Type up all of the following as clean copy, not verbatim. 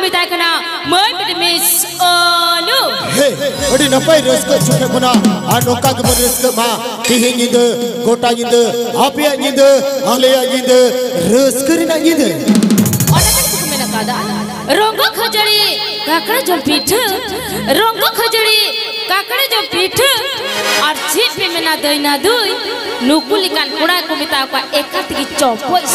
kami kena Miss Olu. Hey, adi napai raska suka guna, anoka kemudian raska ma, tihin ini, kota ini, api ini, alaya ini, raska rina ini. Orang kan suka mana kada? Rongga khajari, kakak jom pitu, rongga khajari, kakak jom pitu, archip pe mana doi na doi, nukulikan kuda kumita apa ekat ki copois.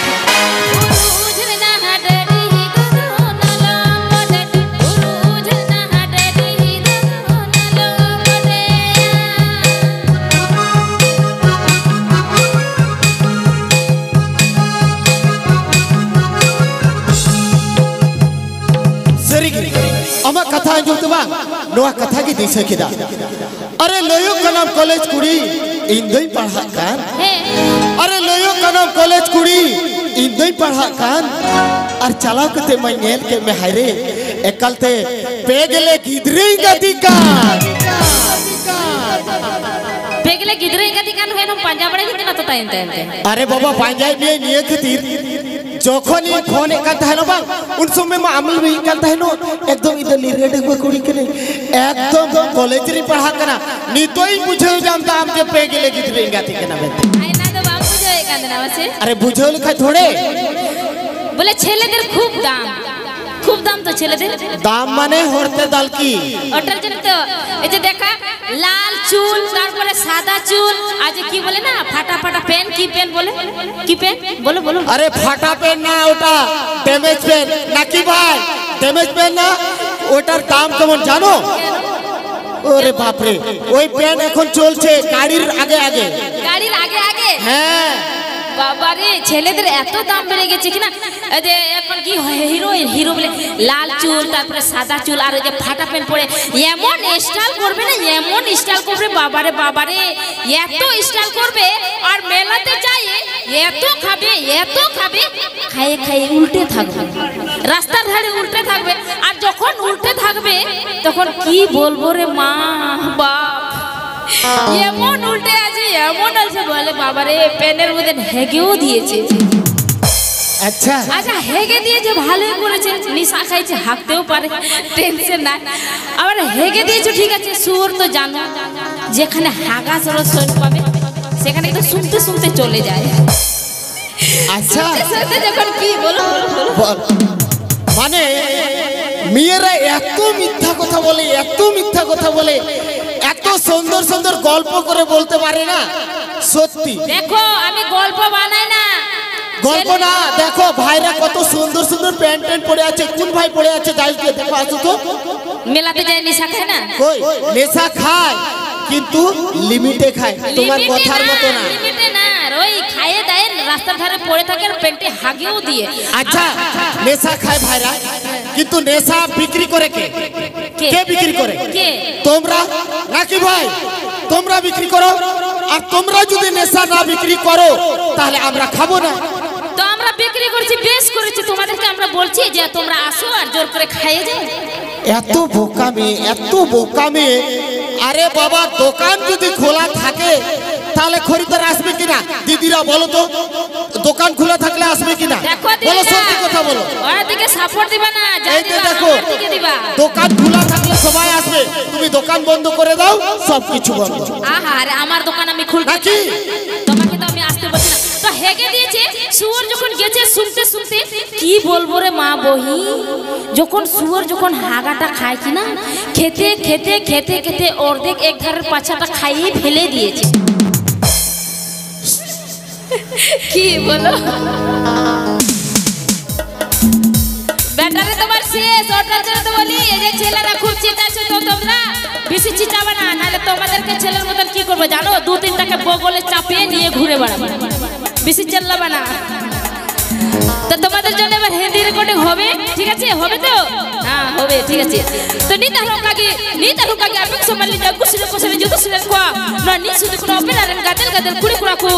Amak kata anjur tu bang, Noah kata kita disah kita. Are loyo kanam college kuri, indai parhakan. Are loyo kanam college kuri, indai parhakan. Ar calaw kete main ke mehare, ekalte pegele gidre gadikan. Pegele gidre gadikan है ना पंजाब वाले कितना तो ताइन ताइन. Are baba Punjab में निये ketir. जोखों ने खोने करता है ना बांग, उन समय में अमल भी करता है ना, एकदम इधर लिरेड को कुड़ी करे, एकदम कॉलेज री पढ़ा करना, नी तो ही मुझे जानता हम के पे के लेके दिलेंगे ठीक है ना बेटे. आई ना तो बाप मुझे एक अंदर वैसे. अरे बुझे लिखा थोड़े. बोले छेले दर खूब दाम तो छेले दर. दाम माने होरते दाल की. अटल जन तो ऐसे देखा लाल चूल तार बोले सादा चूल आज की बोले ना फाटा फाटा पेन की पेन बोले की पेन बोलो बोलो. अरे फाटा पेन ना उटा डैमेज पेन ना की भाई डैमेज पेन ना उटार दाम कमन जानो. अरे बाप रे वही पेन এখন চলছে গাড়ির আগে আগে. গাড়ির আগে আগে. হ্যাঁ. বাবা রে ছেলেদের এত দাম বেড়ে গেছে কিনা এই যে এখন কি হিরো বলে লাল চুল তারপরে সাদা চুল আর এই যে ফাটা প্যান্ট পরে এমন স্টাইল করবে না এমন স্টাইল করবে বাবারে এত স্টাইল করবে আর মেলাতে যায় এত খাবে খায়ে খায়ে উল্টে থাকবে রাস্তার ধারে উল্টে থাকবে আর যখন উল্টে থাকবে তখন কি বলবো রে মা বাপ এমন উল্টে আছে এমন আছে বলে বাবা রে পেনের মধ্যে হেগেও দিয়েছে. আচ্ছা আচ্ছা হেগে দিয়েছে ভালোই করেছে নিশা খাইছে হাঁকতেও পারে টেনশন নাই আবার হেগে দিয়েছে ঠিক আছে সুর তো জানো যেখানে হাগা সরস পাবে সেখানে তো শুনতে চলে যায়. আচ্ছা যখন কি বলো মানে মেয়েরা এত মিথ্যা কথা বলে এত সুন্দর সুন্দর গল্প করে বলতে পারে না সত্যি. দেখো আমি গল্প বানাই না গল্প না দেখো ভাইরা কত সুন্দর সুন্দর প্যান্ট পরে আছে কোন ভাই পরে আছে যাই দেখো আসো তো মেলাতে যায় নেশা খায় না কই নেশা খায় কিন্তু লিমিটে খায় তোমার কথার মতো না লিমিটে না ওই খায়ে দেয় রাস্তার ধারে পড়ে থাকে আর পেন্টে হাগেও দিয়ে. আচ্ছা নেশা খায় ভাইরা কিন্তু নেশা বিক্রি করে কে বিক্রি করে কে তোমরা নাকি ভাই তোমরা বিক্রি করো আর তোমরা যদি নেশা না বিক্রি করো তাহলে আমরা খাবো না. তো আমরা বিক্রি করছি বেশ করেছি তোমাদেরকে আমরা বলছি যে তোমরা আসো আর জোর করে খাইয়ে যাও. এত বোকামি আরে বাবা দোকান যদি খোলা থাকে তাহলে খরিদ্দার আসবে কিনা দিদিরা বলো তো দোকান খোলা থাকলে আসবে কিনা বলো সত্যি কথা বলো. ওর দিকে সাপোর্ট দিবা না এই দেখো দোকান খোলা থাকলে সবাই আসবে তুমি দোকান বন্ধ করে দাও সবকিছু বন্ধ. আহা আরে আমার দোকান আমি খুলতে নাকি তোমাকে তো আমি আসতে বলছি না তো হেগে দিয়েছে সুর যখন গেছে শুনতে কি বলবো রে মা বহি যখন সুর যখন হাগাটা খায় কিনা খেতে অর্ধেক এক ধারের পাছাটা খাইয়ে ফেলে দিয়েছে. কি বলো ব্যাটারে তোমার শেষ অর্ডার করে তো বলি এই যে ছেলেরা খুব চিতাছে তো তোমরা বেশি চিতাবে না নালে তোমাদেরকে ছেলের মতন কি করবে জানো 2-3টাকে বগলে চাপিয়ে নিয়ে ঘুরে বেড়াবে বেশি চেল্লাবে না. তো তোমাদের জন্য এবার হিন্দি রেকর্ডিং হবে ঠিক আছে হবে তো হ্যাঁ হবে ঠিক আছে. তো নিতা রুকাগে আপেক্ষ মালিক কুসিরে কুসিরে যুদ্ধ সিলেন কোয়া না নিসু দেখো অপেরা গাদেল কুড়ি কুড়াকু